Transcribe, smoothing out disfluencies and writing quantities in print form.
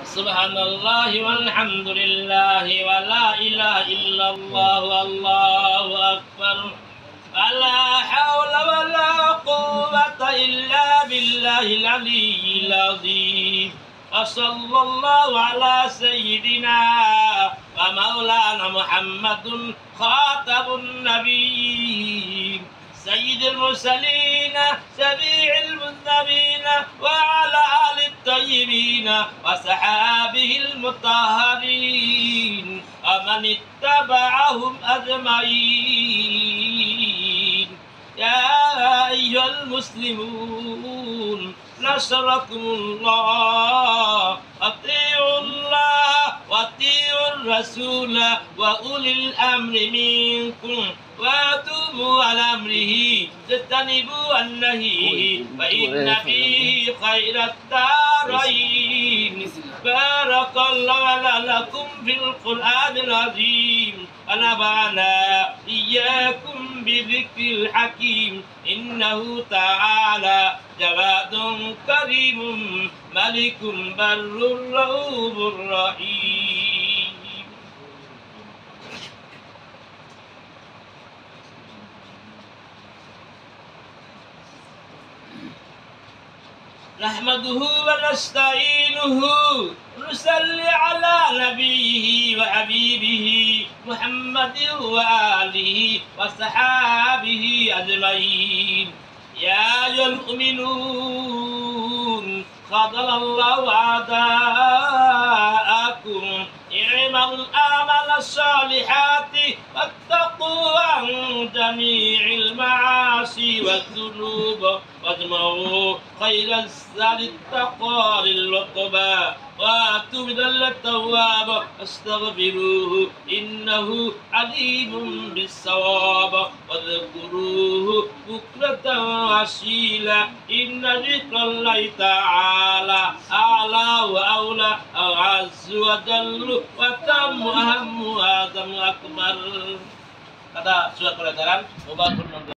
Subhanallah walhamdulillah wa la ilaha illallah wallahu akbar. La hawla wa la quwwata illa billahil aliyyil azim. Wa sallallahu ala sayyidina wa maulana Muhammadun khatabun nabiyyin سيد المرسلين شفيع المذنبين وعلى آل الطيبين وصحابه المطهرين ومن اتبعهم أجمعين. يا أيها المسلمون نصركم الله، أطيعوا الله وأطيعوا الرسول وأولي الأمر منكم واتوبوا على أمره تجتنبوا النهي فإن فيه خير الدارين. بارك الله لكم في القرآن العظيم ونفعنا إياكم بذكر الحكيم. إنه تعالى جواد كريم ملك بر رؤوف رحيم. نحمده ونستعينه ونصلي على نبيه وحبيبه محمد وآله وصحابه أجمعين. يا أيها المؤمنون فضل الله أعداءكم اعملوا الأعمال الصالحات واتقوا عن جميع المعاصي والذنوب واجمعوا خير الزاد التقوى للعقبى واتوبوا إلى التواب استغفروه إنه عليم بالصواب واذكروه بكرة وأصيلا. إن ذكر الله تعالى أعلى وأولى أعز وجل وتم أهم وأعظم أكبر. Kata surat pelajaran